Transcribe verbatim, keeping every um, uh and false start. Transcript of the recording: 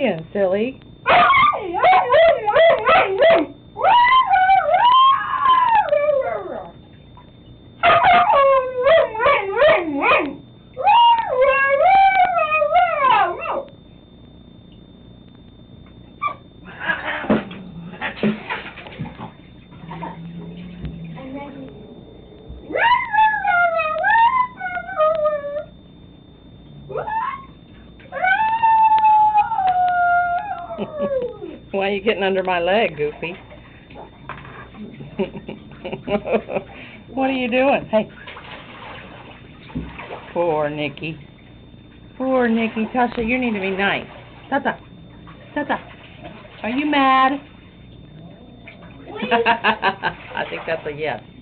doing, silly? Why are you getting under my leg, Goofy? What are you doing? Hey. Poor Nikki. Poor Nikki. Tasha, you need to be nice. Tata. Tata. Are you mad? I think that's a yes.